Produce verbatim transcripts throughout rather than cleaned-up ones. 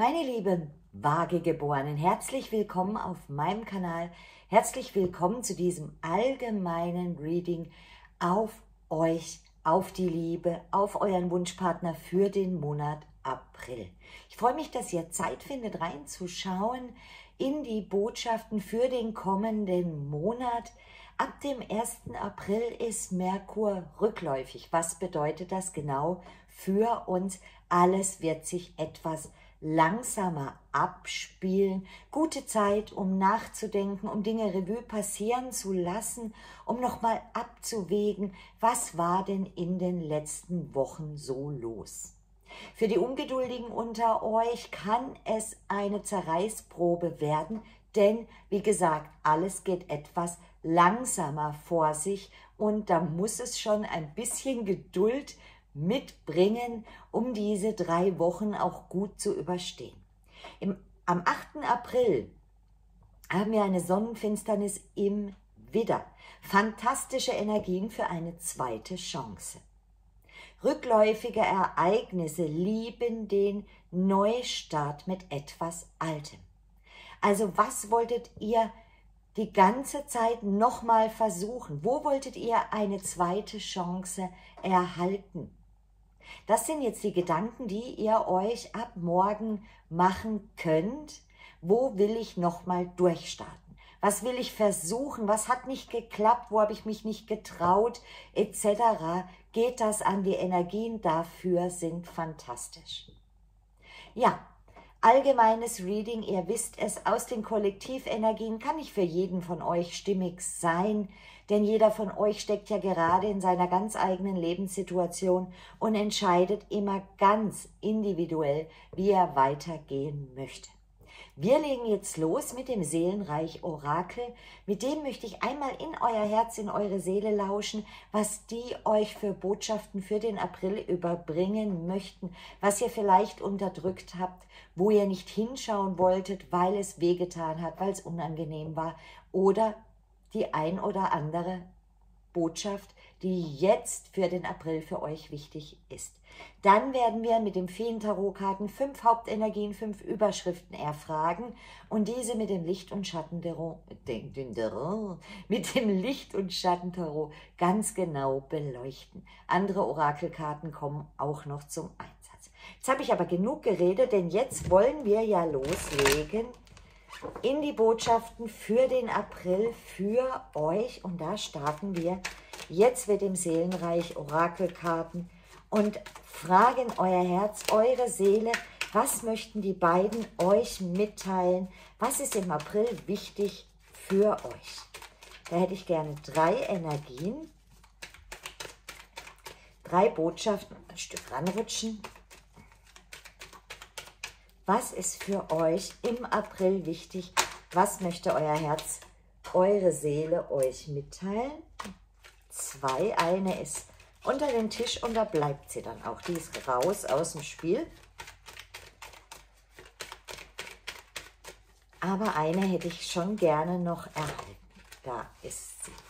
Meine lieben Waagegeborenen, herzlich willkommen auf meinem Kanal. Herzlich willkommen zu diesem allgemeinen Reading auf euch, auf die Liebe, auf euren Wunschpartner für den Monat April. Ich freue mich, dass ihr Zeit findet, reinzuschauen in die Botschaften für den kommenden Monat. Ab dem ersten April ist Merkur rückläufig. Was bedeutet das genau für uns? Alles wird sich etwas langsamer abspielen. Gute Zeit, um nachzudenken, um Dinge Revue passieren zu lassen, um nochmal abzuwägen, was war denn in den letzten Wochen so los. Für die Ungeduldigen unter euch kann es eine Zerreißprobe werden, denn, wie gesagt, alles geht etwas langsamer vor sich und da muss es schon ein bisschen Geduld mitbringen, um diese drei Wochen auch gut zu überstehen. Im, am achten April haben wir eine Sonnenfinsternis im Widder. Fantastische Energien für eine zweite Chance. Rückläufige Ereignisse lieben den Neustart mit etwas Altem. Also was wolltet ihr die ganze Zeit nochmal versuchen? Wo wolltet ihr eine zweite Chance erhalten? Das sind jetzt die Gedanken, die ihr euch ab morgen machen könnt. Wo will ich nochmal durchstarten? Was will ich versuchen? Was hat nicht geklappt? Wo habe ich mich nicht getraut? Etc. Geht das an? Die Energien dafür sind fantastisch. Ja, allgemeines Reading, ihr wisst es, aus den Kollektivenergien kann nicht für jeden von euch stimmig sein, denn jeder von euch steckt ja gerade in seiner ganz eigenen Lebenssituation und entscheidet immer ganz individuell, wie er weitergehen möchte. Wir legen jetzt los mit dem Seelenreich Orakel. Mit dem möchte ich einmal in euer Herz, in eure Seele lauschen, was die euch für Botschaften für den April überbringen möchten, was ihr vielleicht unterdrückt habt, wo ihr nicht hinschauen wolltet, weil es wehgetan hat, weil es unangenehm war oder die ein oder andere Botschaft, die jetzt für den April für euch wichtig ist. Dann werden wir mit dem Feen-Tarot-Karten fünf Hauptenergien, fünf Überschriften erfragen und diese mit dem Licht- und Schattentarot, mit dem Licht- und Schattentarot ganz genau beleuchten. Andere Orakelkarten kommen auch noch zum Einsatz. Jetzt habe ich aber genug geredet, denn jetzt wollen wir ja loslegen in die Botschaften für den April für euch. Und da starten wir jetzt mit dem Seelenreich Orakelkarten und fragen euer Herz, eure Seele, was möchten die beiden euch mitteilen? Was ist im April wichtig für euch? Da hätte ich gerne drei Energien, drei Botschaften, ein Stück ranrutschen. Was ist für euch im April wichtig? Was möchte euer Herz, eure Seele euch mitteilen? Zwei, eine ist unter dem Tisch und da bleibt sie dann auch. Die ist raus aus dem Spiel. Aber eine hätte ich schon gerne noch erhalten. Da ist sie.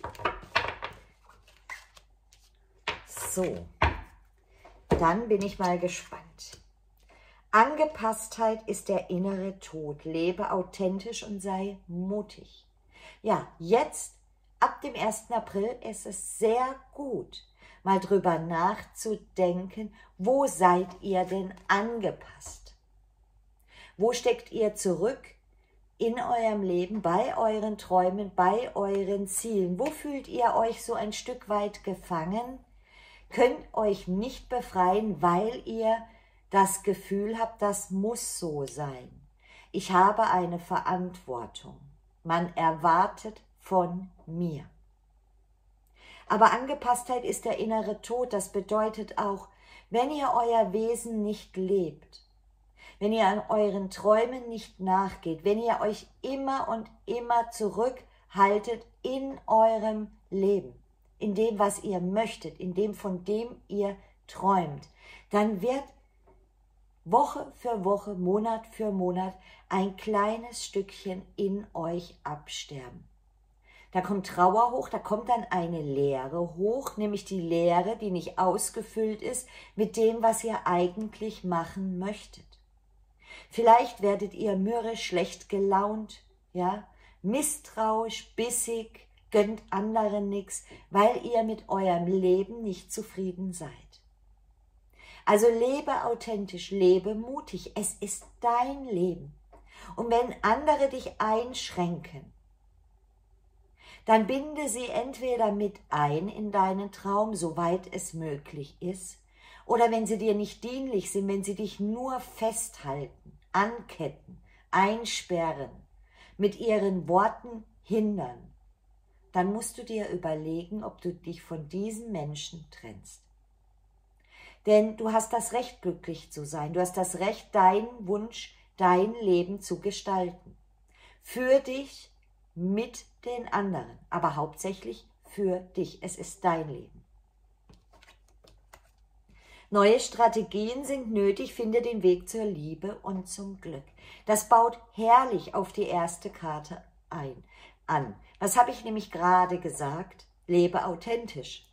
So, dann bin ich mal gespannt. Angepasstheit ist der innere Tod. Lebe authentisch und sei mutig. Ja, jetzt, ab dem ersten April, ist es sehr gut, mal drüber nachzudenken, wo seid ihr denn angepasst? Wo steckt ihr zurück in eurem Leben, bei euren Träumen, bei euren Zielen? Wo fühlt ihr euch so ein Stück weit gefangen? Könnt euch nicht befreien, weil ihr das Gefühl habt, das muss so sein. Ich habe eine Verantwortung. Man erwartet von mir. Aber Angepasstheit ist der innere Tod. Das bedeutet auch, wenn ihr euer Wesen nicht lebt, wenn ihr an euren Träumen nicht nachgeht, wenn ihr euch immer und immer zurückhaltet in eurem Leben, in dem, was ihr möchtet, in dem, von dem ihr träumt, dann wird Woche für Woche, Monat für Monat ein kleines Stückchen in euch absterben. Da kommt Trauer hoch, da kommt dann eine Leere hoch, nämlich die Leere, die nicht ausgefüllt ist mit dem, was ihr eigentlich machen möchtet. Vielleicht werdet ihr mürrisch, schlecht gelaunt, ja, misstrauisch, bissig, gönnt anderen nichts, weil ihr mit eurem Leben nicht zufrieden seid. Also lebe authentisch, lebe mutig, es ist dein Leben. Und wenn andere dich einschränken, dann binde sie entweder mit ein in deinen Traum, soweit es möglich ist, oder wenn sie dir nicht dienlich sind, wenn sie dich nur festhalten, anketten, einsperren, mit ihren Worten hindern, dann musst du dir überlegen, ob du dich von diesen Menschen trennst. Denn du hast das Recht, glücklich zu sein. Du hast das Recht, deinen Wunsch, dein Leben zu gestalten. Für dich, mit den anderen, aber hauptsächlich für dich. Es ist dein Leben. Neue Strategien sind nötig. Finde den Weg zur Liebe und zum Glück. Das baut herrlich auf die erste Karte ein, an. Was habe ich nämlich gerade gesagt? Lebe authentisch.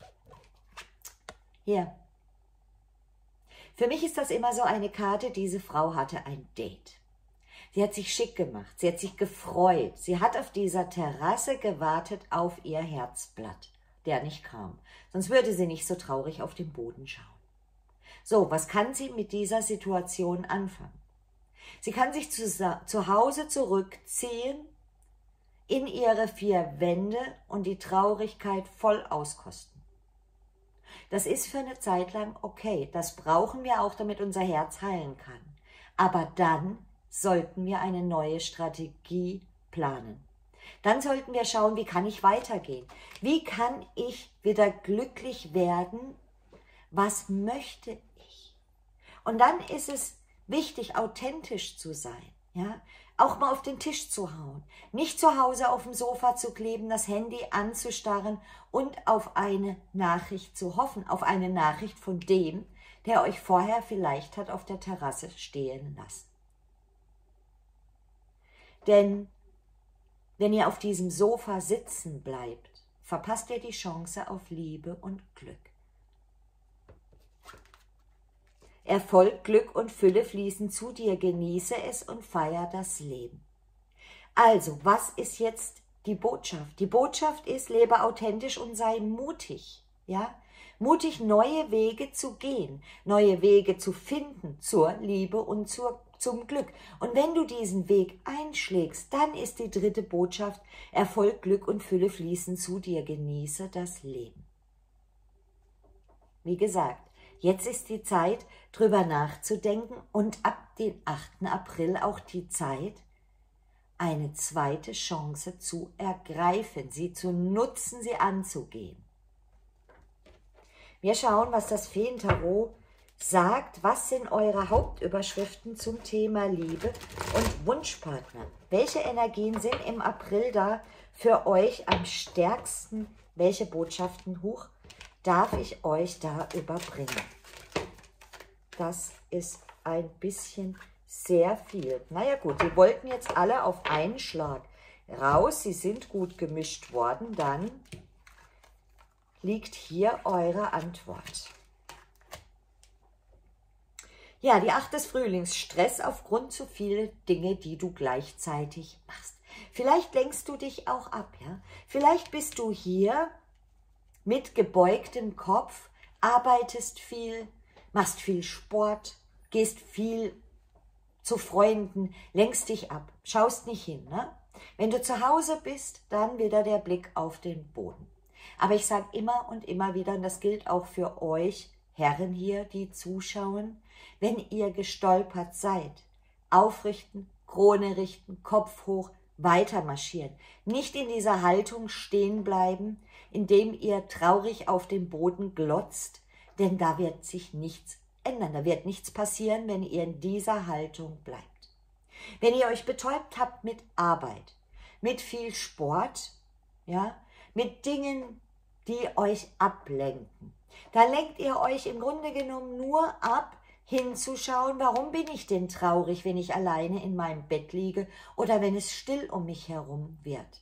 Hier. Für mich ist das immer so eine Karte, diese Frau hatte ein Date. Sie hat sich schick gemacht, sie hat sich gefreut, sie hat auf dieser Terrasse gewartet auf ihr Herzblatt, der nicht kam. Sonst würde sie nicht so traurig auf den Boden schauen. So, was kann sie mit dieser Situation anfangen? Sie kann sich zu, zu Hause zurückziehen, in ihre vier Wände und die Traurigkeit voll auskosten. Das ist für eine Zeit lang okay. Das brauchen wir auch, damit unser Herz heilen kann. Aber dann sollten wir eine neue Strategie planen. Dann sollten wir schauen, wie kann ich weitergehen? Wie kann ich wieder glücklich werden? Was möchte ich? Und dann ist es wichtig, authentisch zu sein. Ja? Auch mal auf den Tisch zu hauen. Nicht zu Hause auf dem Sofa zu kleben, das Handy anzustarren und auf eine Nachricht zu hoffen. Auf eine Nachricht von dem, der euch vorher vielleicht hat auf der Terrasse stehen lassen. Denn wenn ihr auf diesem Sofa sitzen bleibt, verpasst ihr die Chance auf Liebe und Glück. Erfolg, Glück und Fülle fließen zu dir, genieße es und feier das Leben. Also, was ist jetzt die Botschaft? Die Botschaft ist, lebe authentisch und sei mutig, ja? Mutig, neue Wege zu gehen, neue Wege zu finden zur Liebe und zur, zum Glück. Und wenn du diesen Weg einschlägst, dann ist die dritte Botschaft, Erfolg, Glück und Fülle fließen zu dir, genieße das Leben. Wie gesagt, jetzt ist die Zeit, drüber nachzudenken und ab dem achten April auch die Zeit, eine zweite Chance zu ergreifen, sie zu nutzen, sie anzugehen. Wir schauen, was das Feentarot sagt. Was sind eure Hauptüberschriften zum Thema Liebe und Wunschpartner? Welche Energien sind im April da für euch am stärksten? Welche Botschaften hoch darf ich euch da überbringen? Das ist ein bisschen sehr viel. Naja gut, die wollten jetzt alle auf einen Schlag raus. Sie sind gut gemischt worden. Dann liegt hier eure Antwort. Ja, die acht des Frühlings. Stress aufgrund zu vieler Dinge, die du gleichzeitig machst. Vielleicht lenkst du dich auch ab. Ja? Vielleicht bist du hier mit gebeugtem Kopf, arbeitest viel, machst viel Sport, gehst viel zu Freunden, lenkst dich ab, schaust nicht hin. Ne? Wenn du zu Hause bist, dann wieder der Blick auf den Boden. Aber ich sage immer und immer wieder, und das gilt auch für euch Herren hier, die zuschauen, wenn ihr gestolpert seid, aufrichten, Krone richten, Kopf hoch, weiter marschieren. Nicht in dieser Haltung stehen bleiben, indem ihr traurig auf den Boden glotzt, denn da wird sich nichts ändern. Da wird nichts passieren, wenn ihr in dieser Haltung bleibt. Wenn ihr euch betäubt habt mit Arbeit, mit viel Sport, ja, mit Dingen, die euch ablenken, dann lenkt ihr euch im Grunde genommen nur ab, hinzuschauen, warum bin ich denn traurig, wenn ich alleine in meinem Bett liege oder wenn es still um mich herum wird.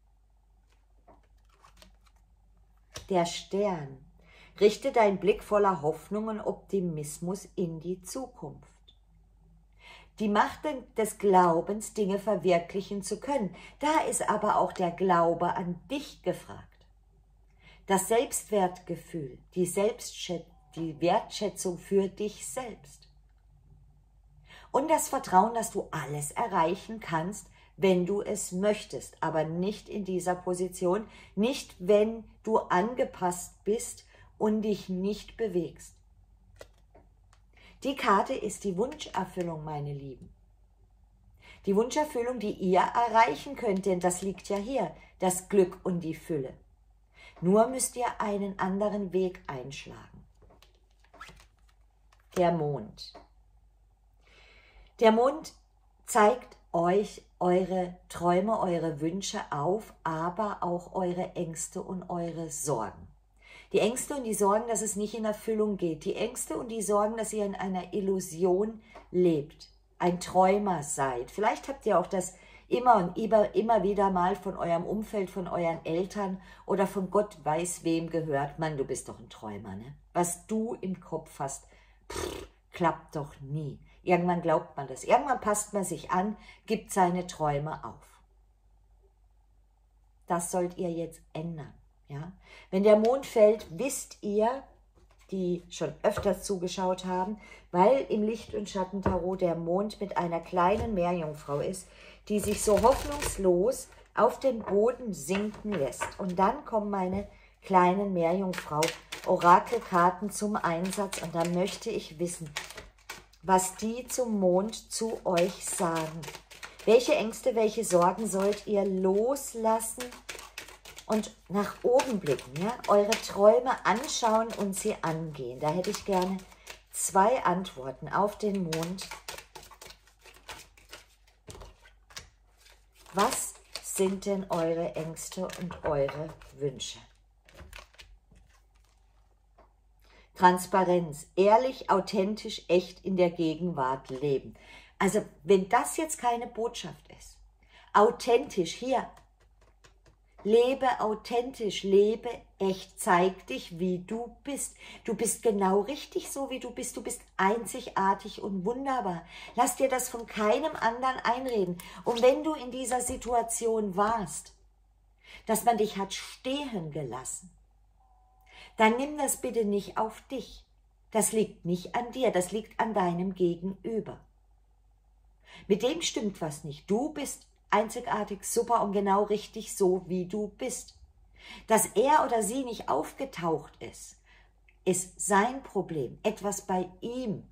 Der Stern. Richte deinen Blick voller Hoffnung und Optimismus in die Zukunft. die Macht des Glaubens, Dinge verwirklichen zu können. Da ist aber auch der Glaube an dich gefragt. Das Selbstwertgefühl, die, Selbstschät- die Wertschätzung für dich selbst. Und das Vertrauen, dass du alles erreichen kannst, wenn du es möchtest, aber nicht in dieser Position, nicht wenn du angepasst bist und dich nicht bewegst. Die Karte ist die Wunscherfüllung, meine Lieben. Die Wunscherfüllung, die ihr erreichen könnt, denn das liegt ja hier, das Glück und die Fülle. Nur müsst ihr einen anderen Weg einschlagen. Der Mond. Der Mond zeigt euch eure Träume, eure Wünsche auf, aber auch eure Ängste und eure Sorgen. Die Ängste und die Sorgen, dass es nicht in Erfüllung geht. Die Ängste und die Sorgen, dass ihr in einer Illusion lebt, ein Träumer seid. Vielleicht habt ihr auch das immer und immer, immer wieder mal von eurem Umfeld, von euren Eltern oder von Gott weiß wem gehört. Mann, du bist doch ein Träumer, ne? Was du im Kopf hast, pff, klappt doch nie. Irgendwann glaubt man das. Irgendwann passt man sich an, gibt seine Träume auf. Das sollt ihr jetzt ändern. Ja? Wenn der Mond fällt, wisst ihr, die schon öfters zugeschaut haben, weil im Licht- und Schattentarot der Mond mit einer kleinen Meerjungfrau ist, die sich so hoffnungslos auf den Boden sinken lässt. Und dann kommen meine kleinen Meerjungfrau-Orakelkarten zum Einsatz und dann möchte ich wissen, was die zum Mond zu euch sagen. Welche Ängste, welche Sorgen sollt ihr loslassen und nach oben blicken, ja? Eure Träume anschauen und sie angehen. Da hätte ich gerne zwei Antworten auf den Mond. Was sind denn eure Ängste und eure Wünsche? Transparenz, ehrlich, authentisch, echt in der Gegenwart leben. Also wenn das jetzt keine Botschaft ist, authentisch hier, lebe authentisch, lebe echt, zeig dich, wie du bist. Du bist genau richtig so, wie du bist. Du bist einzigartig und wunderbar. Lass dir das von keinem anderen einreden. Und wenn du in dieser Situation warst, dass man dich hat stehen gelassen, dann nimm das bitte nicht auf dich. Das liegt nicht an dir, das liegt an deinem Gegenüber. Mit dem stimmt was nicht. Du bist einzigartig, super und genau richtig so, wie du bist. Dass er oder sie nicht aufgetaucht ist, ist sein Problem, etwas bei ihm.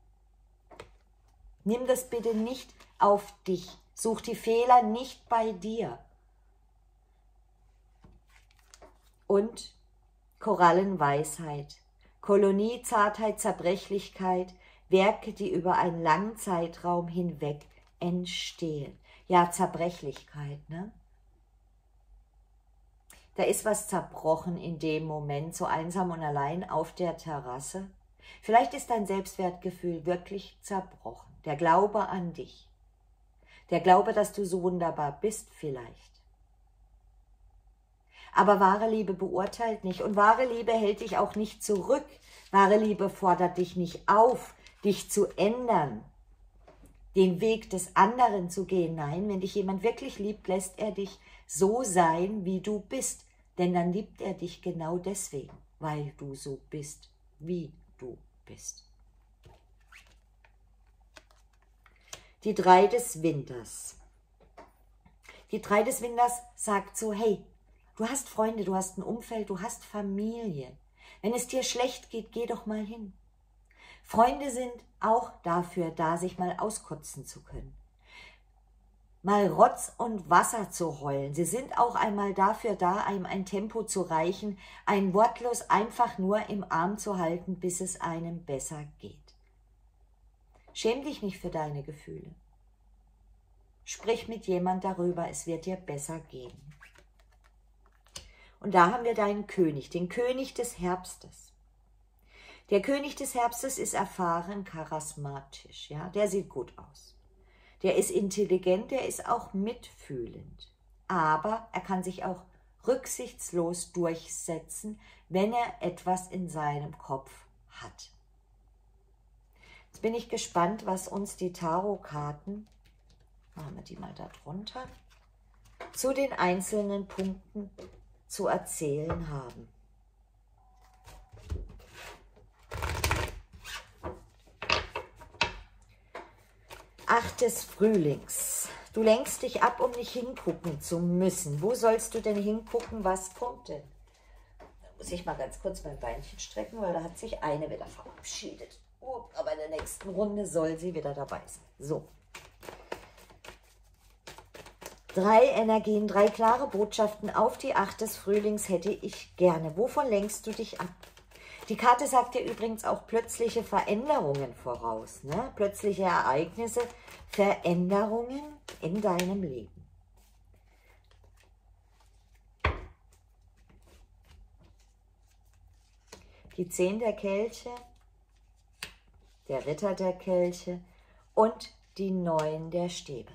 Nimm das bitte nicht auf dich. Such die Fehler nicht bei dir. Und Korallenweisheit, Kolonie, Zartheit, Zerbrechlichkeit, Werke, die über einen langen Zeitraum hinweg entstehen. Ja, Zerbrechlichkeit, ne? Da ist was zerbrochen in dem Moment, so einsam und allein auf der Terrasse. Vielleicht ist dein Selbstwertgefühl wirklich zerbrochen. Der Glaube an dich. Der Glaube, dass du so wunderbar bist vielleicht. Aber wahre Liebe beurteilt nicht und wahre Liebe hält dich auch nicht zurück. Wahre Liebe fordert dich nicht auf, dich zu ändern, den Weg des anderen zu gehen. Nein, wenn dich jemand wirklich liebt, lässt er dich so sein, wie du bist. Denn dann liebt er dich genau deswegen, weil du so bist, wie du bist. Die drei des Winters. Die drei des Winters sagt so, hey, du hast Freunde, du hast ein Umfeld, du hast Familie. Wenn es dir schlecht geht, geh doch mal hin. Freunde sind auch dafür da, sich mal auskotzen zu können. Mal Rotz und Wasser zu heulen. Sie sind auch einmal dafür da, einem ein Tempo zu reichen, einen wortlos einfach nur im Arm zu halten, bis es einem besser geht. Schäm dich nicht für deine Gefühle. Sprich mit jemand darüber, es wird dir besser gehen. Und da haben wir deinen König, den König des Herbstes. Der König des Herbstes ist erfahren, charismatisch, ja, der sieht gut aus. Der ist intelligent, der ist auch mitfühlend. Aber er kann sich auch rücksichtslos durchsetzen, wenn er etwas in seinem Kopf hat. Jetzt Jetzt bin ich gespannt, was uns die Tarotkarten, machen wir die mal da drunter, zu den einzelnen Punkten zu erzählen haben. Acht des Frühlings. Du lenkst dich ab, um nicht hingucken zu müssen. Wo sollst du denn hingucken? Was kommt denn? Da muss ich mal ganz kurz mein Beinchen strecken, weil da hat sich eine wieder verabschiedet. Oh, aber in der nächsten Runde soll sie wieder dabei sein. So. Drei Energien, drei klare Botschaften auf die Acht des Frühlings hätte ich gerne. Wovon lenkst du dich ab? Die Karte sagt dir übrigens auch plötzliche Veränderungen voraus, ne? Plötzliche Ereignisse, Veränderungen in deinem Leben. Die Zehn der Kelche, der Ritter der Kelche und die Neun der Stäbe.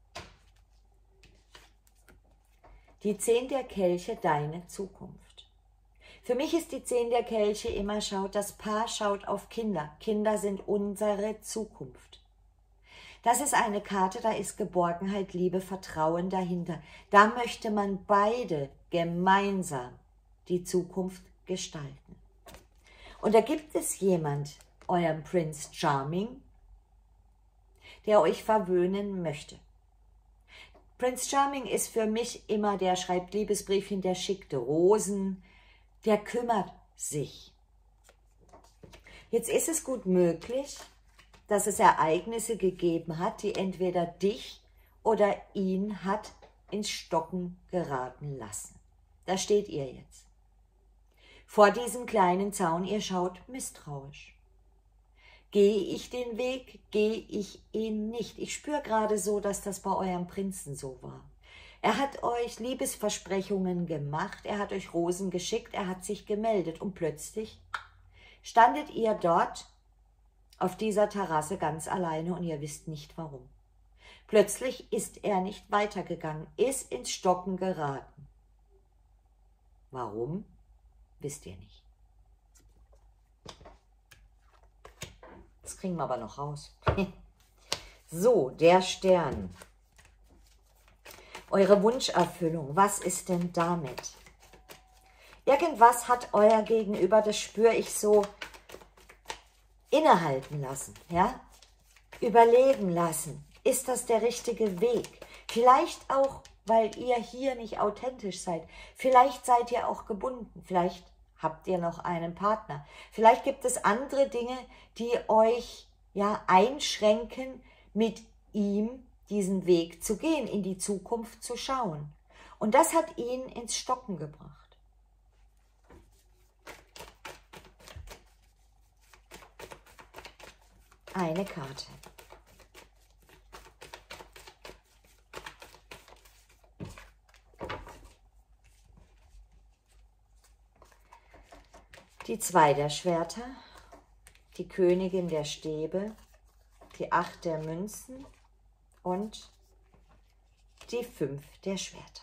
Die Zehn der Kelche, deine Zukunft. Für mich ist die Zehn der Kelche immer, schaut, das Paar schaut auf Kinder. Kinder sind unsere Zukunft. Das ist eine Karte, da ist Geborgenheit, Liebe, Vertrauen dahinter. Da möchte man beide gemeinsam die Zukunft gestalten. Und da gibt es jemand, euren Prince Charming, der euch verwöhnen möchte. Prince Charming ist für mich immer, der schreibt Liebesbriefchen, der schickt Rosen, der kümmert sich. Jetzt ist es gut möglich, dass es Ereignisse gegeben hat, die entweder dich oder ihn hat ins Stocken geraten lassen. Da steht ihr jetzt. Vor diesem kleinen Zaun, ihr schaut misstrauisch. Gehe ich den Weg, gehe ich ihn nicht. Ich spüre gerade so, dass das bei eurem Prinzen so war. Er hat euch Liebesversprechungen gemacht, er hat euch Rosen geschickt, er hat sich gemeldet und plötzlich standet ihr dort auf dieser Terrasse ganz alleine und ihr wisst nicht warum. Plötzlich ist er nicht weitergegangen, ist ins Stocken geraten. Warum, wisst ihr nicht. Das kriegen wir aber noch raus. So, der Stern. Eure Wunscherfüllung, was ist denn damit? Irgendwas hat euer Gegenüber, das spüre ich so, innehalten lassen, ja? Überlegen lassen. Ist das der richtige Weg? Vielleicht auch, weil ihr hier nicht authentisch seid. Vielleicht seid ihr auch gebunden. Vielleicht habt ihr noch einen Partner. Vielleicht gibt es andere Dinge, die euch ja einschränken, mit ihm diesen Weg zu gehen, in die Zukunft zu schauen. Und das hat ihn ins Stocken gebracht. Eine Karte. Die Zwei der Schwerter, die Königin der Stäbe, die Acht der Münzen und die Fünf der Schwerter.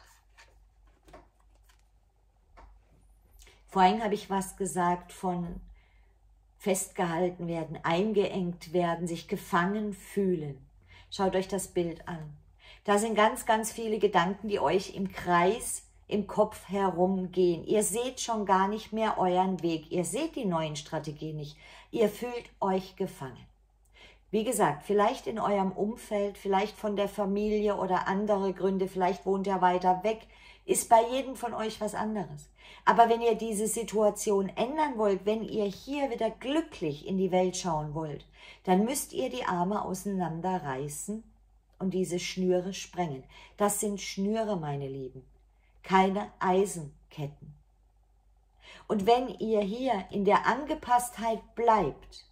Vorhin habe ich was gesagt von festgehalten werden, eingeengt werden, sich gefangen fühlen. Schaut euch das Bild an. Da sind ganz, ganz viele Gedanken, die euch im Kreis im Kopf herumgehen. Ihr seht schon gar nicht mehr euren Weg. Ihr seht die neuen Strategien nicht. Ihr fühlt euch gefangen. Wie gesagt, vielleicht in eurem Umfeld, vielleicht von der Familie oder andere Gründe, vielleicht wohnt ihr weiter weg, ist bei jedem von euch was anderes. Aber wenn ihr diese Situation ändern wollt, wenn ihr hier wieder glücklich in die Welt schauen wollt, dann müsst ihr die Arme auseinanderreißen und diese Schnüre sprengen. Das sind Schnüre, meine Lieben, keine Eisenketten. Und wenn ihr hier in der Angepasstheit bleibt,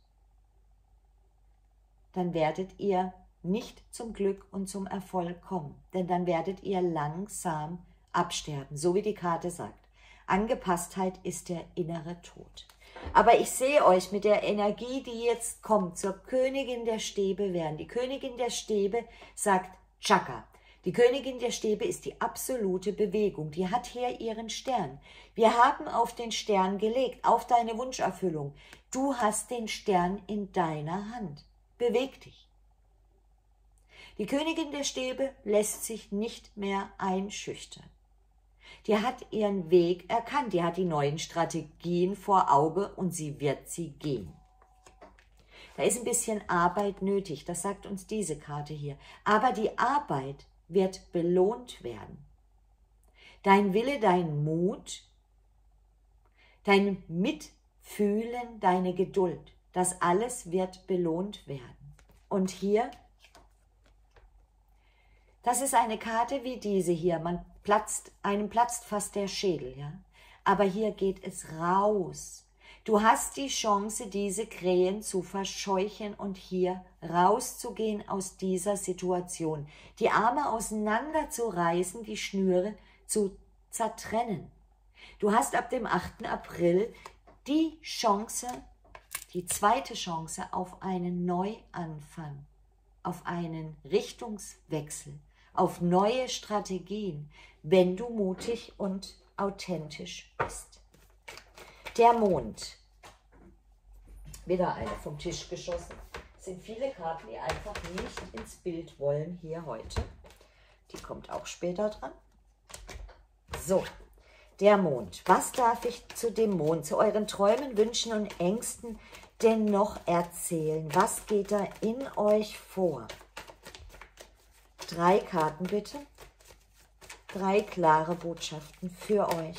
dann werdet ihr nicht zum Glück und zum Erfolg kommen. Denn dann werdet ihr langsam absterben, so wie die Karte sagt. Angepasstheit ist der innere Tod. Aber ich sehe euch mit der Energie, die jetzt kommt, zur Königin der Stäbe werden. Die Königin der Stäbe sagt Chaka. Die Königin der Stäbe ist die absolute Bewegung. Die hat hier ihren Stern. Wir haben auf den Stern gelegt, auf deine Wunscherfüllung. Du hast den Stern in deiner Hand. beweg dich. Die Königin der Stäbe lässt sich nicht mehr einschüchtern. Die hat ihren Weg erkannt, die hat die neuen Strategien vor Auge und sie wird sie gehen. Da ist ein bisschen Arbeit nötig, das sagt uns diese Karte hier. Aber die Arbeit wird belohnt werden. Dein Wille, dein Mut, dein Mitfühlen, deine Geduld, das alles wird belohnt werden. Und hier, das ist eine Karte wie diese hier, man platzt, einem platzt fast der Schädel, ja. Aber hier geht es raus. Du hast die Chance, diese Krähen zu verscheuchen und hier rauszugehen aus dieser Situation. Die Arme auseinanderzureißen, die Schnüre zu zertrennen. Du hast ab dem achten April die Chance, die zweite Chance auf einen Neuanfang, auf einen Richtungswechsel, auf neue Strategien, wenn du mutig und authentisch bist. Der Mond. Wieder eine vom Tisch geschossen. Es sind viele Karten, die einfach nicht ins Bild wollen hier heute. Die kommt auch später dran. So, der Mond. Was darf ich zu dem Mond, zu euren Träumen, Wünschen und Ängsten denn noch erzählen? Was geht da in euch vor? Drei Karten bitte. Drei klare Botschaften für euch.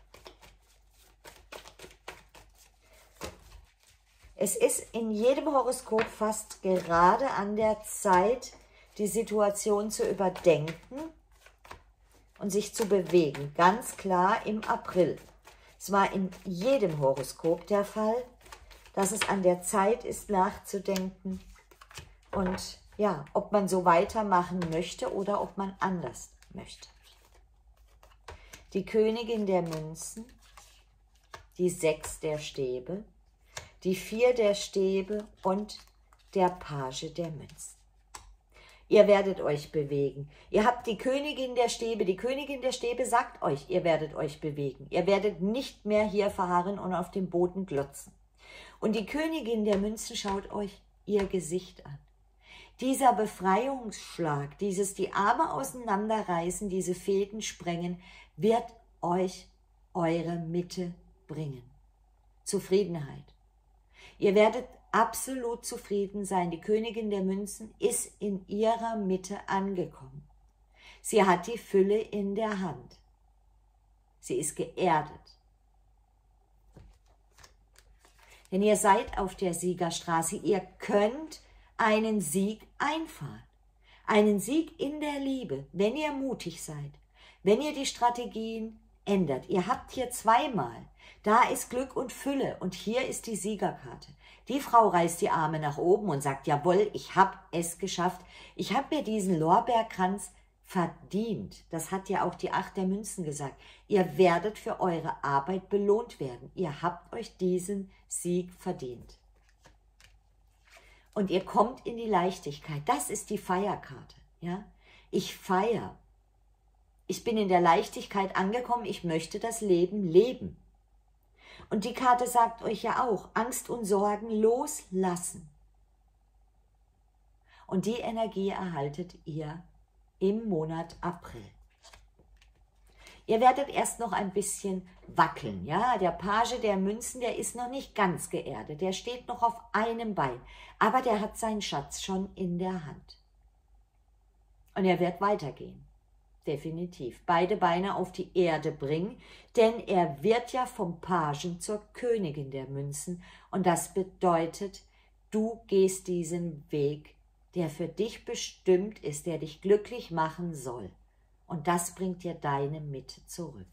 Es ist in jedem Horoskop fast gerade an der Zeit, die Situation zu überdenken und sich zu bewegen. Ganz klar im April. Es war in jedem Horoskop der Fall, dass es an der Zeit ist, nachzudenken und ja, ob man so weitermachen möchte oder ob man anders möchte. Die Königin der Münzen, die Sechs der Stäbe, die Vier der Stäbe und der Page der Münzen. Ihr werdet euch bewegen. Ihr habt die Königin der Stäbe. Die Königin der Stäbe sagt euch, ihr werdet euch bewegen. Ihr werdet nicht mehr hier verharren und auf dem Boden glotzen. Und die Königin der Münzen schaut euch ihr Gesicht an. Dieser Befreiungsschlag, dieses die Arme auseinanderreißen, diese Fäden sprengen, wird euch eure Mitte bringen. Zufriedenheit. Ihr werdet absolut zufrieden sein. Die Königin der Münzen ist in ihrer Mitte angekommen. Sie hat die Fülle in der Hand. Sie ist geerdet. Denn ihr seid auf der Siegerstraße. Ihr könnt einen Sieg einfahren. Einen Sieg in der Liebe, wenn ihr mutig seid. Wenn ihr die Strategien ändert. Ihr habt hier zweimal. Da ist Glück und Fülle und hier ist die Siegerkarte. Die Frau reißt die Arme nach oben und sagt, jawohl, ich habe es geschafft. Ich habe mir diesen Lorbeerkranz verdient. Das hat ja auch die Acht der Münzen gesagt. Ihr werdet für eure Arbeit belohnt werden. Ihr habt euch diesen Sieg verdient. Und ihr kommt in die Leichtigkeit. Das ist die Feierkarte. Ja? Ich feiere. Ich bin in der Leichtigkeit angekommen. Ich möchte das Leben leben. Und die Karte sagt euch ja auch, Angst und Sorgen loslassen. Und die Energie erhaltet ihr im Monat April. Ihr werdet erst noch ein bisschen wackeln. Ja? Der Page der Münzen, der ist noch nicht ganz geerdet. Der steht noch auf einem Bein. Aber der hat seinen Schatz schon in der Hand. Und er wird weitergehen. Definitiv. Beide Beine auf die Erde bringen, denn er wird ja vom Pagen zur Königin der Münzen. Und das bedeutet, du gehst diesen Weg, der für dich bestimmt ist, der dich glücklich machen soll. Und das bringt dir deine Mitte zurück.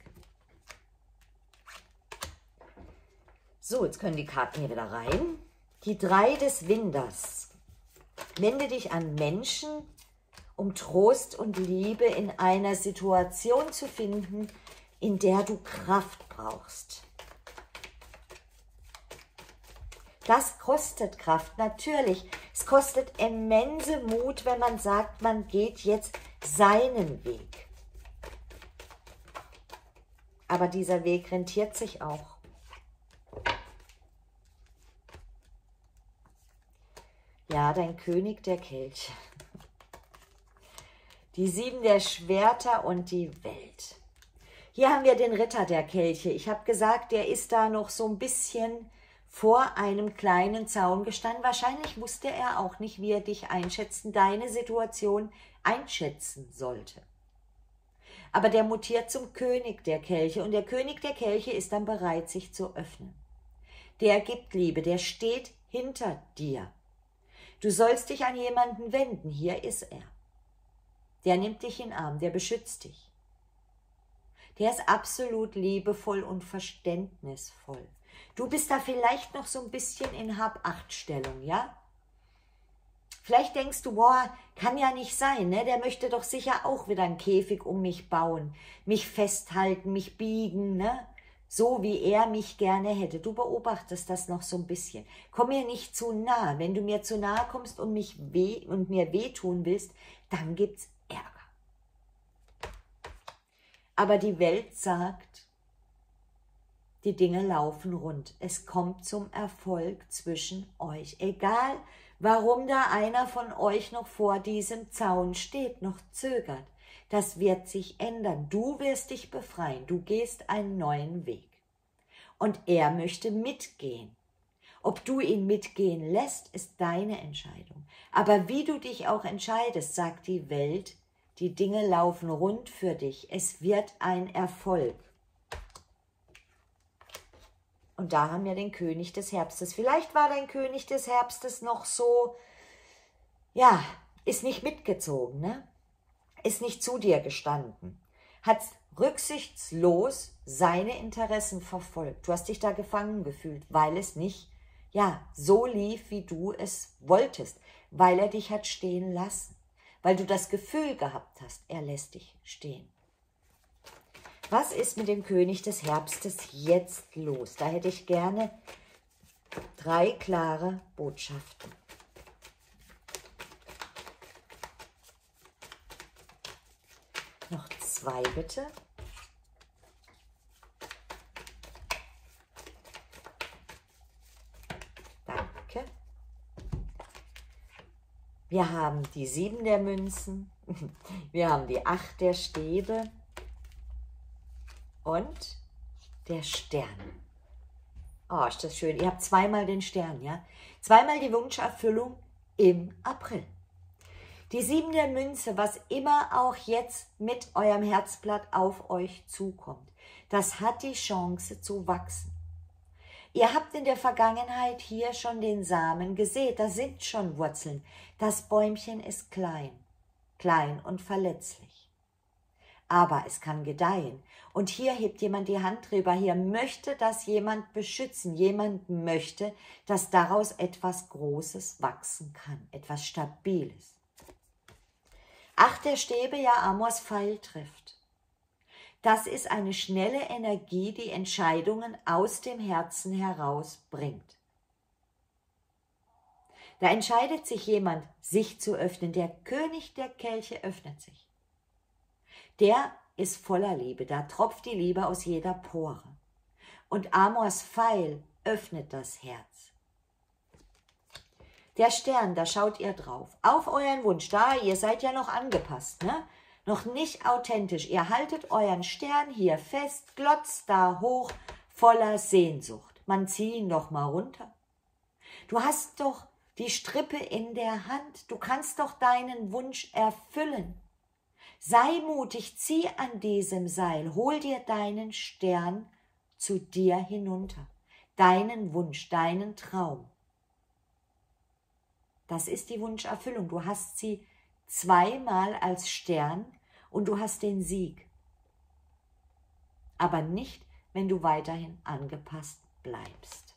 So, jetzt können die Karten hier wieder rein. Die drei des Winders. Wende dich an Menschen, um Trost und Liebe in einer Situation zu finden, in der du Kraft brauchst. Das kostet Kraft, natürlich. Es kostet immense Mut, wenn man sagt, man geht jetzt seinen Weg. Aber dieser Weg rentiert sich auch. Ja, dein König der Kelche. Die sieben der Schwerter und die Welt. Hier haben wir den Ritter der Kelche. Ich habe gesagt, der ist da noch so ein bisschen vor einem kleinen Zaun gestanden. Wahrscheinlich wusste er auch nicht, wie er dich einschätzen, deine Situation einschätzen sollte. Aber der mutiert zum König der Kelche und der König der Kelche ist dann bereit, sich zu öffnen. Der gibt Liebe, der steht hinter dir. Du sollst dich an jemanden wenden, hier ist er. Der nimmt dich in den Arm, der beschützt dich. Der ist absolut liebevoll und verständnisvoll. Du bist da vielleicht noch so ein bisschen in Hab-Acht-Stellung, ja? Vielleicht denkst du, boah, kann ja nicht sein, ne? Der möchte doch sicher auch wieder einen Käfig um mich bauen, mich festhalten, mich biegen, ne? So wie er mich gerne hätte. Du beobachtest das noch so ein bisschen. Komm mir nicht zu nah. Wenn du mir zu nahe kommst und, mich weh, und mir wehtun willst, dann gibt's Ärger. Aber die Welt sagt, die Dinge laufen rund. Es kommt zum Erfolg zwischen euch. Egal, warum da einer von euch noch vor diesem Zaun steht, noch zögert. Das wird sich ändern. Du wirst dich befreien. Du gehst einen neuen Weg. Und er möchte mitgehen. Ob du ihn mitgehen lässt, ist deine Entscheidung. Aber wie du dich auch entscheidest, sagt die Welt, die Dinge laufen rund für dich. Es wird ein Erfolg. Und da haben wir den König des Herbstes. Vielleicht war dein König des Herbstes noch so, ja, ist nicht mitgezogen, ne? Ist nicht zu dir gestanden. Hat rücksichtslos seine Interessen verfolgt. Du hast dich da gefangen gefühlt, weil es nicht, ja, so lief, wie du es wolltest. Weil er dich hat stehen lassen. Weil du das Gefühl gehabt hast, er lässt dich stehen. Was ist mit dem König des Herbstes jetzt los? Da hätte ich gerne drei klare Botschaften. Noch zwei bitte. Danke. Wir haben die sieben der Münzen. Wir haben die acht der Stäbe. Und der Stern. Oh, ist das schön. Ihr habt zweimal den Stern, ja? Zweimal die Wunscherfüllung im April. Die sieben der Münze, was immer auch jetzt mit eurem Herzblatt auf euch zukommt, das hat die Chance zu wachsen. Ihr habt in der Vergangenheit hier schon den Samen gesät, da sind schon Wurzeln. Das Bäumchen ist klein, klein und verletzlich. Aber es kann gedeihen. Und hier hebt jemand die Hand drüber, hier möchte das jemand beschützen. Jemand möchte, dass daraus etwas Großes wachsen kann, etwas Stabiles. Acht der Stäbe, ja, Amors Pfeil trifft. Das ist eine schnelle Energie, die Entscheidungen aus dem Herzen heraus bringt. Da entscheidet sich jemand, sich zu öffnen. Der König der Kelche öffnet sich. Der ist voller Liebe, da tropft die Liebe aus jeder Pore. Und Amors Pfeil öffnet das Herz. Der Stern, da schaut ihr drauf, auf euren Wunsch, da, ihr seid ja noch angepasst, ne? Noch nicht authentisch, ihr haltet euren Stern hier fest, glotzt da hoch, voller Sehnsucht. Man zieht ihn doch mal runter. Du hast doch die Strippe in der Hand, du kannst doch deinen Wunsch erfüllen. Sei mutig, zieh an diesem Seil, hol dir deinen Stern zu dir hinunter, deinen Wunsch, deinen Traum. Das ist die Wunscherfüllung. Du hast sie zweimal als Stern und du hast den Sieg. Aber nicht, wenn du weiterhin angepasst bleibst.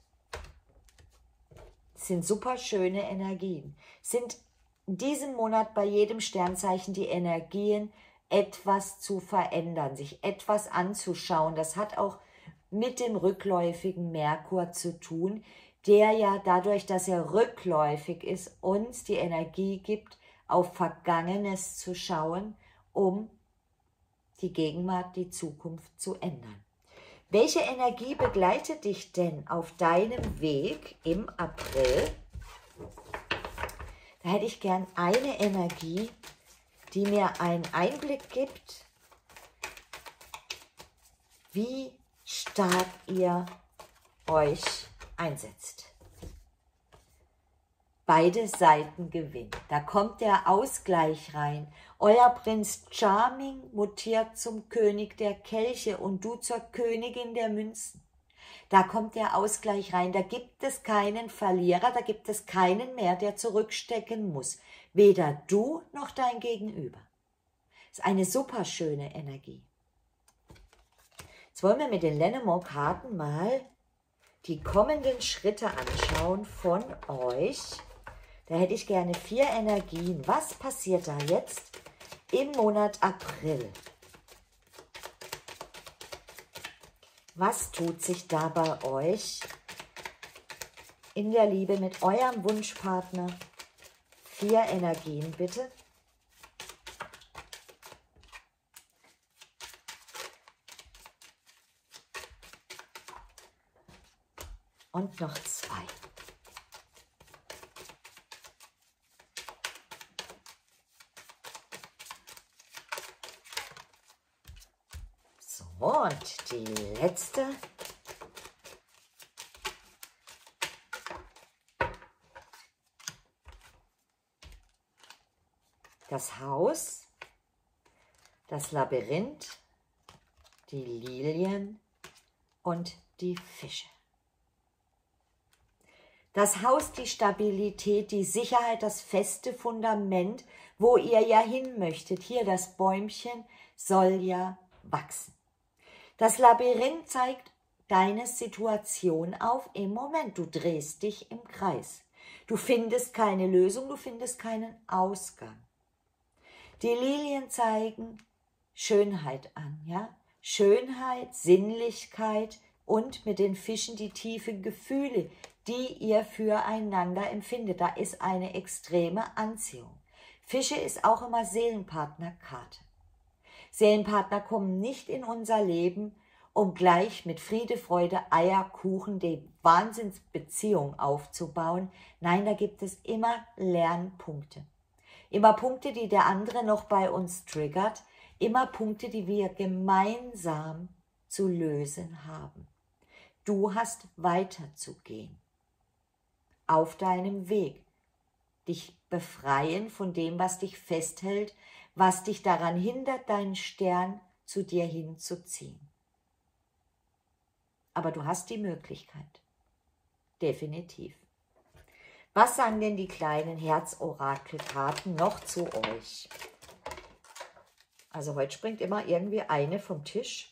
Das sind super schöne Energien. Sind in diesem Monat bei jedem Sternzeichen die Energien, etwas zu verändern, sich etwas anzuschauen. Das hat auch mit dem rückläufigen Merkur zu tun, der ja dadurch, dass er rückläufig ist, uns die Energie gibt, auf Vergangenes zu schauen, um die Gegenwart, die Zukunft zu ändern. Welche Energie begleitet dich denn auf deinem Weg im April? Da hätte ich gern eine Energie, die mir einen Einblick gibt, wie stark ihr euch einsetzt. Beide Seiten gewinnen. Da kommt der Ausgleich rein. Euer Prinz Charming mutiert zum König der Kelche und du zur Königin der Münzen. Da kommt der Ausgleich rein. Da gibt es keinen Verlierer, da gibt es keinen mehr, der zurückstecken muss. Weder du noch dein Gegenüber. Das ist eine super schöne Energie. Jetzt wollen wir mit den Lenormand-Karten mal die kommenden Schritte anschauen von euch. Da hätte ich gerne vier Energien. Was passiert da jetzt im Monat April? Was tut sich da bei euch in der Liebe mit eurem Wunschpartner? Vier Energien bitte. Und noch zwei. So, und die letzte. Das Haus, das Labyrinth, die Lilien und die Fische. Das Haus, die Stabilität, die Sicherheit, das feste Fundament, wo ihr ja hin möchtet. Hier das Bäumchen soll ja wachsen. Das Labyrinth zeigt deine Situation auf im Moment. Du drehst dich im Kreis. Du findest keine Lösung, du findest keinen Ausgang. Die Lilien zeigen Schönheit an, ja? Schönheit, Sinnlichkeit und mit den Fischen die tiefen Gefühle, die ihr füreinander empfindet. Da ist eine extreme Anziehung. Fische ist auch immer Seelenpartnerkarte. Seelenpartner kommen nicht in unser Leben, um gleich mit Friede, Freude, Eierkuchen die Wahnsinnsbeziehung aufzubauen. Nein, da gibt es immer Lernpunkte. Immer Punkte, die der andere noch bei uns triggert. Immer Punkte, die wir gemeinsam zu lösen haben. Du hast weiterzugehen. Auf deinem Weg. Dich befreien von dem, was dich festhält, was dich daran hindert, deinen Stern zu dir hinzuziehen. Aber du hast die Möglichkeit. Definitiv. Was sagen denn die kleinen Herzorakelkarten noch zu euch? Also heute springt immer irgendwie eine vom Tisch.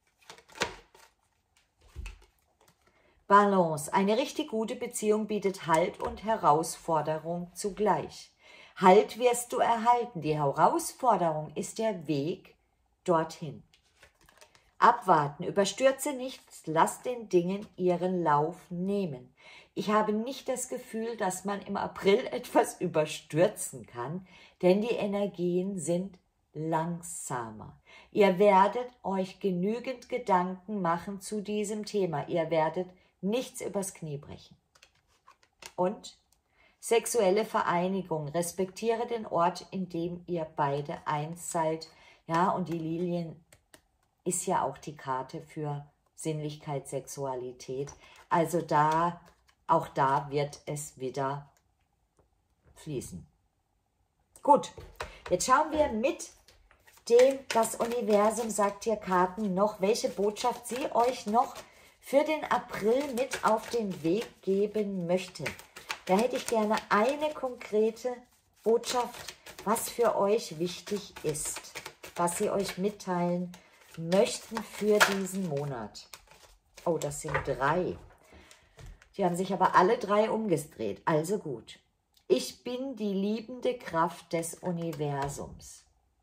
Balance. Eine richtig gute Beziehung bietet Halt und Herausforderung zugleich. Halt wirst du erhalten. Die Herausforderung ist der Weg dorthin. Abwarten, überstürze nichts, lass den Dingen ihren Lauf nehmen. Ich habe nicht das Gefühl, dass man im April etwas überstürzen kann, denn die Energien sind langsamer. Ihr werdet euch genügend Gedanken machen zu diesem Thema. Ihr werdet nichts übers Knie brechen. Und sexuelle Vereinigung. Respektiere den Ort, in dem ihr beide eins seid. Ja, und die Lilien ist ja auch die Karte für Sinnlichkeit, Sexualität. Also da, auch da wird es wieder fließen. Gut, jetzt schauen wir mit dem, das Universum sagt hier Karten noch, welche Botschaft sie euch noch für den April mit auf den Weg geben möchte. Da hätte ich gerne eine konkrete Botschaft, was für euch wichtig ist, was sie euch mitteilen möchten für diesen Monat. Oh, das sind drei. Die haben sich aber alle drei umgedreht. Also gut. Ich bin die liebende Kraft des Universums.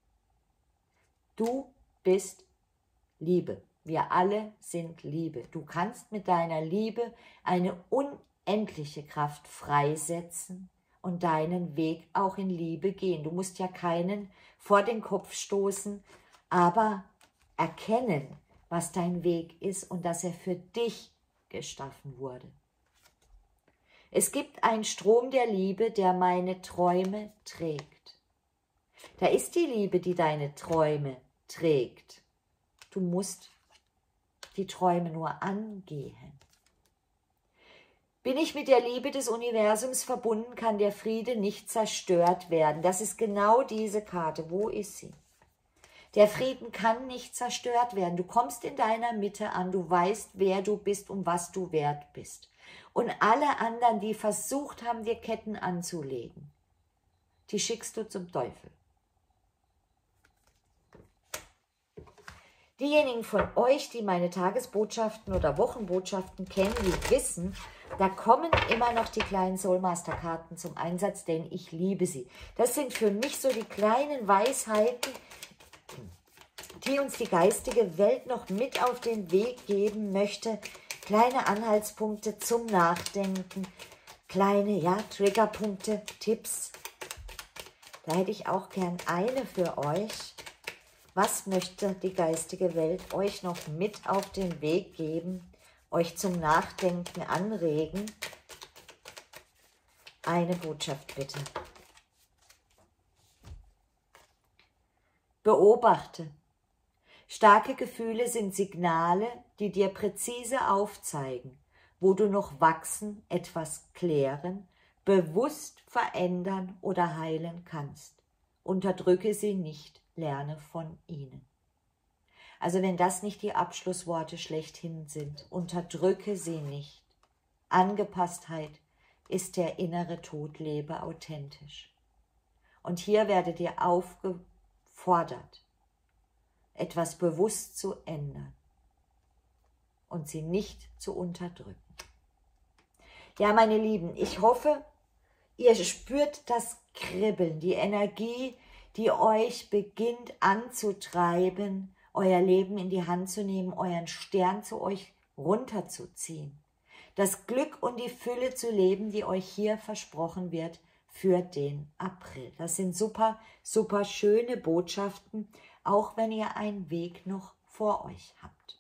Du bist Liebe. Wir alle sind Liebe. Du kannst mit deiner Liebe eine unendliche Kraft freisetzen und deinen Weg auch in Liebe gehen. Du musst ja keinen vor den Kopf stoßen, aber erkennen, was dein Weg ist und dass er für dich geschaffen wurde. Es gibt einen Strom der Liebe, der meine Träume trägt. Da ist die Liebe, die deine Träume trägt. Du musst die Träume nur angehen. Bin ich mit der Liebe des Universums verbunden, kann der Friede nicht zerstört werden. Das ist genau diese Karte. Wo ist sie? Der Frieden kann nicht zerstört werden. Du kommst in deiner Mitte an, du weißt, wer du bist und was du wert bist. Und alle anderen, die versucht haben, dir Ketten anzulegen, die schickst du zum Teufel. Diejenigen von euch, die meine Tagesbotschaften oder Wochenbotschaften kennen, die wissen, da kommen immer noch die kleinen Soulmaster-Karten zum Einsatz, denn ich liebe sie. Das sind für mich so die kleinen Weisheiten, die uns die geistige Welt noch mit auf den Weg geben möchte. Kleine Anhaltspunkte zum Nachdenken, kleine ja, Triggerpunkte, Tipps. Da hätte ich auch gern eine für euch. Was möchte die geistige Welt euch noch mit auf den Weg geben, euch zum Nachdenken anregen? Eine Botschaft bitte. Beobachte. Starke Gefühle sind Signale, die dir präzise aufzeigen, wo du noch wachsen, etwas klären, bewusst verändern oder heilen kannst. Unterdrücke sie nicht, lerne von ihnen. Also wenn das nicht die Abschlussworte schlechthin sind, unterdrücke sie nicht. Angepasstheit ist der innere Tod, lebe authentisch. Und hier werdet ihr aufgefordert, etwas bewusst zu ändern und sie nicht zu unterdrücken. Ja, meine Lieben, ich hoffe, ihr spürt das Kribbeln, die Energie, die euch beginnt anzutreiben, euer Leben in die Hand zu nehmen, euren Stern zu euch runterzuziehen. Das Glück und die Fülle zu leben, die euch hier versprochen wird für den April. Das sind super, super schöne Botschaften, auch wenn ihr einen Weg noch vor euch habt.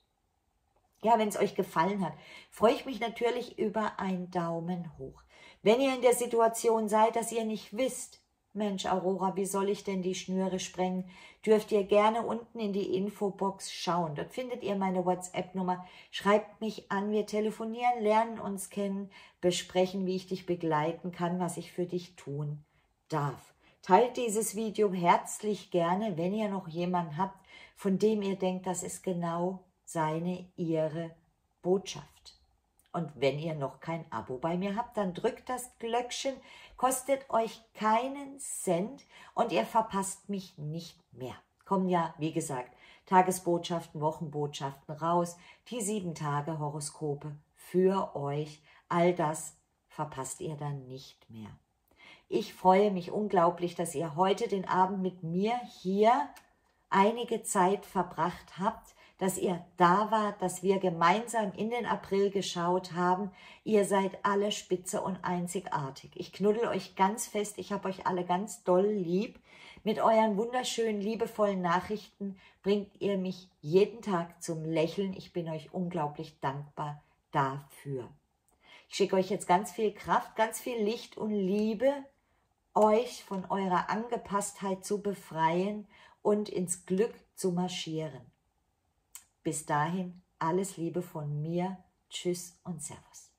Ja, wenn es euch gefallen hat, freue ich mich natürlich über einen Daumen hoch. Wenn ihr in der Situation seid, dass ihr nicht wisst, Mensch, Aurora, wie soll ich denn die Schnüre sprengen, dürft ihr gerne unten in die Infobox schauen. Dort findet ihr meine WhatsApp-Nummer. Schreibt mich an, wir telefonieren, lernen uns kennen, besprechen, wie ich dich begleiten kann, was ich für dich tun darf. Teilt dieses Video herzlich gerne, wenn ihr noch jemanden habt, von dem ihr denkt, das ist genau seine, ihre Botschaft. Und wenn ihr noch kein Abo bei mir habt, dann drückt das Glöckchen, kostet euch keinen Cent und ihr verpasst mich nicht mehr. Kommen ja, wie gesagt, Tagesbotschaften, Wochenbotschaften raus, die sieben Tage Horoskope für euch. All das verpasst ihr dann nicht mehr. Ich freue mich unglaublich, dass ihr heute den Abend mit mir hier einige Zeit verbracht habt, dass ihr da wart, dass wir gemeinsam in den April geschaut haben. Ihr seid alle spitze und einzigartig. Ich knuddel euch ganz fest, ich habe euch alle ganz doll lieb. Mit euren wunderschönen, liebevollen Nachrichten bringt ihr mich jeden Tag zum Lächeln. Ich bin euch unglaublich dankbar dafür. Ich schicke euch jetzt ganz viel Kraft, ganz viel Licht und Liebe, euch von eurer Angepasstheit zu befreien und ins Glück zu marschieren. Bis dahin, alles Liebe von mir. Tschüss und Servus.